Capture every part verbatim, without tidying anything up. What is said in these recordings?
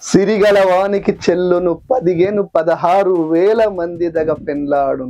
సిరిగలవానికి చెల్లును పదిహేను పదహారు వేల మంది దగ పెండ్లాడు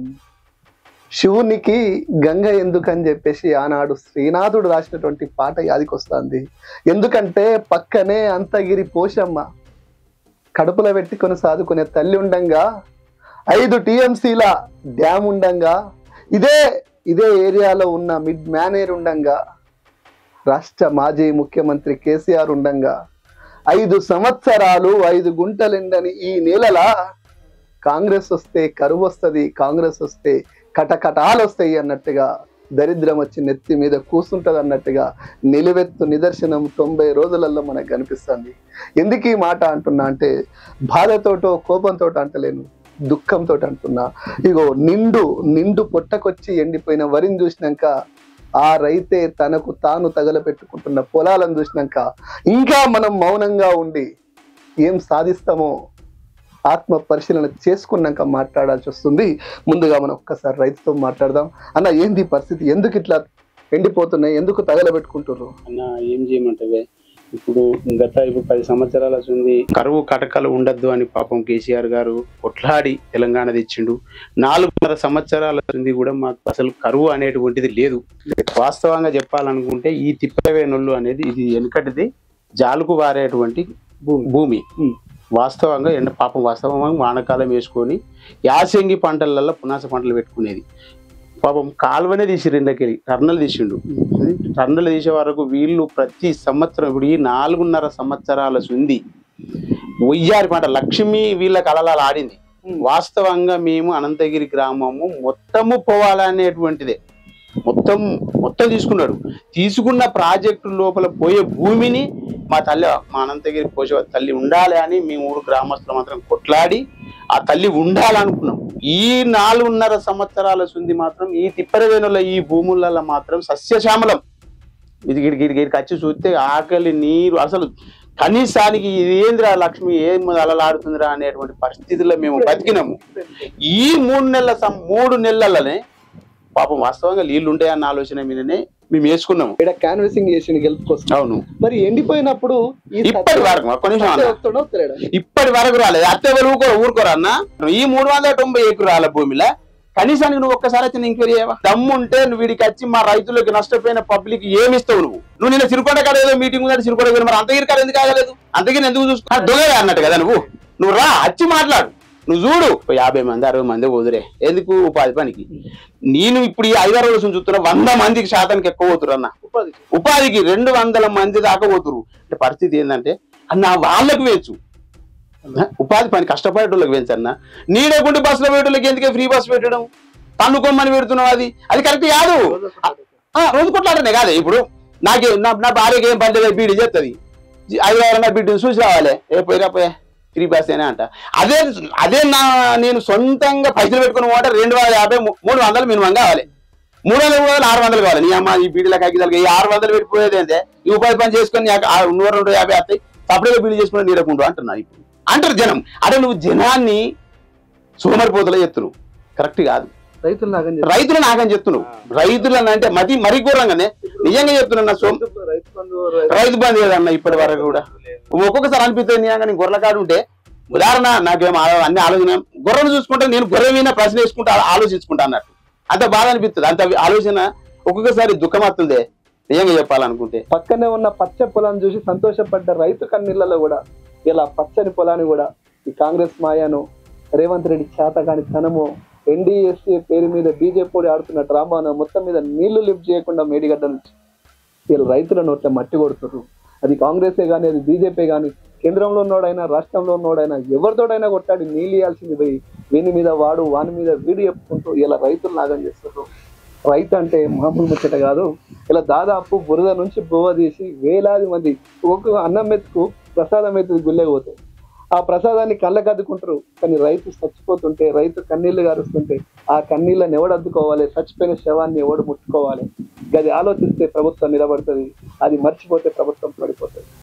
శివునికి గంగ ఎందుకని చెప్పేసి ఆనాడు శ్రీనాథుడు రాసినటువంటి పాట యాదికొస్తుంది. ఎందుకంటే పక్కనే అంతగిరి పోషమ్మ కడుపులో పెట్టుకొని సాదుకునే తల్లి ఉండంగా, ఐదు టీఎంసీల డ్యామ్ ఉండంగా, ఇదే ఇదే ఏరియాలో ఉన్న మిడ్ మ్యానేర్ ఉండంగా, రాష్ట్ర మాజీ ముఖ్యమంత్రి కేసీఆర్ ఉండంగా, ఐదు సంవత్సరాలు ఐదు గుంటలెండని ఈ నెలలా కాంగ్రెస్ వస్తే కరువు వస్తుంది, కాంగ్రెస్ వస్తే కటకటాలు వస్తాయి అన్నట్టుగా, దరిద్రం వచ్చి నెత్తి మీద కూసుంటది అన్నట్టుగా నిలువెత్తు నిదర్శనం తొంభై రోజులలో మనకు కనిపిస్తుంది. ఎందుకు ఈ మాట అంటున్నా అంటే, బాధతోటో కోపంతో అంటలేను, దుఃఖంతో అంటున్నా. ఇగో నిండు నిండు పొట్టకొచ్చి ఎండిపోయిన వరిని చూసినాక, ఆ రైతే తనకు తాను తగలపెట్టుకుంటున్న పొలాలను చూసినాక ఇంకా మనం మౌనంగా ఉండి ఏం సాధిస్తామో ఆత్మ పరిశీలన చేసుకున్నాక మాట్లాడాల్సి వస్తుంది. ముందుగా మనం ఒక్కసారి రైతుతో మాట్లాడదాం. అన్న, ఏంది పరిస్థితి? ఎందుకు ఇట్లా ఎండిపోతున్నాయి? ఎందుకు తగలబెట్టుకుంటున్నారు? అన్న, ఏం చేయమంటావే, ఇప్పుడు గత ఇప్పుడు పది సంవత్సరాల ఉంది కరువు కటకలు ఉండద్దు అని పాపం కేసీఆర్ గారు కొట్లాడి తెలంగాణ తెచ్చిండు. నాలుగున్నర సంవత్సరాల ఉంది కూడా మాకు అసలు కరువు అనేటువంటిది లేదు. వాస్తవంగా చెప్పాలనుకుంటే ఈ తిప్పవేనొల్లు అనేది ఇది వెనుకటిది జాలుకు వారేటువంటి భూమి. వాస్తవంగా ఎండ పాపం వాస్తవంగా వానకాలం వేసుకొని యాసంగి పంటలలో పునాస పంటలు పెట్టుకునేది. పాపం కాలువనే తీసి రెండకెళ్ళి టర్నలు తీసిండు. టర్నలు తీసే వరకు వీళ్ళు ప్రతి సంవత్సరం ఇప్పుడు ఈ నాలుగున్నర సంవత్సరాల సుంది ఒయ్యారి పంట లక్ష్మి వీళ్ళకి అలలాలు ఆడింది. వాస్తవంగా మేము అనంతగిరి గ్రామము మొత్తము పోవాలనేటువంటిదే మొత్తం మొత్తం తీసుకున్నాడు. తీసుకున్న ప్రాజెక్టు లోపల పోయే భూమిని మా తల్లి మా అనంతగిరి పోష తల్లి ఉండాలి అని మేము ఊరు గ్రామస్తులు మాత్రం కొట్లాడి ఆ తల్లి ఉండాలనుకున్నాం. ఈ నాలుగున్నర సంవత్సరాల సుంది మాత్రం ఈ తిప్పరవేణుల ఈ భూములలో మాత్రం సస్యశ్యామలం. ఇది గిడి గిడి గిడికి వచ్చి చూస్తే ఆకలి నీరు అసలు కనీసానికి ఇదేంద్ర లక్ష్మి ఏం అలలాడుతుందిరా అనేటువంటి పరిస్థితుల్లో మేము బతికినాము. ఈ మూడు నెలల మూడు నెలలనే పాపం వాస్తవంగా నీళ్లు ఉంటాయన్న ఆలోచన మీదనే మేము వేసుకున్నాము. ఇక్కడ క్యాన్వసింగ్ చేసి గెలుపుకోసం. అవును, మరి ఎండిపోయినప్పుడు ఇప్పటి వరకు ఇప్పటి వరకు రాలేదు. అత్తే ఊరుకో ఊరుకోరా అన్న. ఈ మూడు వందల తొంభై ఎకరాల భూమిలో కనీసానికి నువ్వు ఒక్కసారి అయితే ఎంక్వైరీ చేయవా? దమ్ముంటే నువ్వు వీడికి వచ్చి మా రైతులకు నష్టపోయిన పబ్లిక్ ఏమి ఇస్తావు? నువ్వు నువ్వు నిన్న సిరికొండ కాడ ఏదో మీటింగ్ ఉందంటే సిరికొండ మరి అంతగిరి కాడ ఎందుకు ఆగలేదు? అంతగిరి ఎందుకు చూసుకున్నా దొంగ అన్నట్టు కదా నువ్వు. నువ్వు రా వచ్చి మాట్లాడు, నువ్వు చూడు. యాభై మంది అరవై మంది వదిలే ఎందుకు ఉపాధి పనికి. నేను ఇప్పుడు ఈ ఐదారు రోజులు చూస్తున్నా వంద మందికి శాతానికి ఎక్కువ పోతురు అన్న. ఉపాధికి రెండు వందల మంది దాకా పోతురు. అంటే పరిస్థితి ఏంటంటే అన్న వాళ్ళకు వేయచ్చు ఉపాధి పని కష్టపడేటోళ్ళకి పెంచన్నా. నీడకుంటే బస్సులో పెట్టేళ్ళకి ఎందుకే ఫ్రీ బస్సు పెట్టడం? తన్నుకోమని పెడుతున్నావు. అది అది కరెక్ట్ కాదు. రోజు కొట్లాడనే కాదు. ఇప్పుడు నాకే నా భార్యకి ఏం పని బీడీ చేస్తుంది, ఐదు నా బిడ్డను చూసి రావాలి, ఏ పోయిరా పోయా ఫ్రీ బస్ అయినా అంట. అదే అదే నా నేను సొంతంగా పైసలు పెట్టుకుని పోతే రెండు వందల యాభై మూడు వందలు మినిమం కావాలి. మూడు వందలు మూడు వందలు ఆరు వందలు కావాలి. నీ అమ్మ ఈ బీడీలకు అగ్గిదాలకి ఈ ఆరు వందలు పెట్టిపోయేది అంటే ఈ ఉపాధి పని చేసుకొని నూరు రెండు యాభై వస్తాయి, సపరేట్గా బీడీ చేసుకుని నీడకుంటూ అంటున్నాను. ఇప్పుడు అంటారు జనం. అంటే నువ్వు జనాన్ని సోమరిపోతలో చెప్తున్నావు, కరెక్ట్ కాదు. రైతులు రైతులు నాకని చెప్తున్నావు. రైతులను అంటే మతి మరీ ఘోరంగానే నిజంగా చెప్తున్నా. సో రైతు బంధు లేదన్న ఇప్పటి వరకు కూడా. ఒక్కొక్కసారి అనిపిస్తుంది నేను గొర్రెల కాడు ఉంటే ఉదాహరణ నాకేమో అన్ని ఆలోచన గొర్రెలు చూసుకుంటే నేను గొర్రె మీద ప్రశ్న వేసుకుంటా ఆలోచించుకుంటా అన్నట్టు అంత బాధ అనిపిస్తుంది. అంత ఆలోచన ఒక్కొక్కసారి దుఃఖం వస్తుంది నిజంగా చెప్పాలనుకుంటే. పక్కనే ఉన్న పచ్చ పొలాన్ని చూసి సంతోషపడ్డ రైతు కన్నీళ్లలో కూడా ఇలా పచ్చని పొలాన్ని కూడా ఈ కాంగ్రెస్ మాయాను రేవంత్ రెడ్డి చేతగాని తనము ఎన్డీఎస్ఏ పేరు మీద బీజేపీ ఆడుతున్న డ్రామాను మొత్తం మీద నీళ్లు లిఫ్ట్ చేయకుండా మేడిగడ్డ నుంచి వీళ్ళు రైతుల నోట్ల మట్టి కొడుతున్నారు. అది కాంగ్రెసే కానీ అది బీజేపీ కానీ కేంద్రంలో ఉన్నోడైనా రాష్ట్రంలో ఉన్నోడైనా ఎవరితోడైనా కొట్టాడి నీళ్ళు ఇవ్వాల్సింది పోయి వీని మీద వాడు వాని మీద వీడు చెప్పుకుంటూ ఇలా రైతులు నాగం చేస్తున్నారు. రైతు అంటే మామూలు ముచ్చట కాదు. ఇలా దాదాపు బురద నుంచి బువ్వ తీసి వేలాది మంది ఒక్కొక్క అన్నం మెతుకు ప్రసాదం మెతుకు గుళ్ళేపోతాయి. ఆ ప్రసాదాన్ని కళ్ళకద్దుకుంటారు. కానీ రైతు చచ్చిపోతుంటే, రైతు కన్నీళ్లు గారుస్తుంటే ఆ కన్నీళ్ళని ఎవడు అద్దుకోవాలి? చచ్చిపోయిన శవాన్ని ఎవడు ముట్టుకోవాలి? అది ఆలోచిస్తే ప్రభుత్వం నిలబడుతుంది, అది మర్చిపోతే ప్రభుత్వం పడిపోతుంది.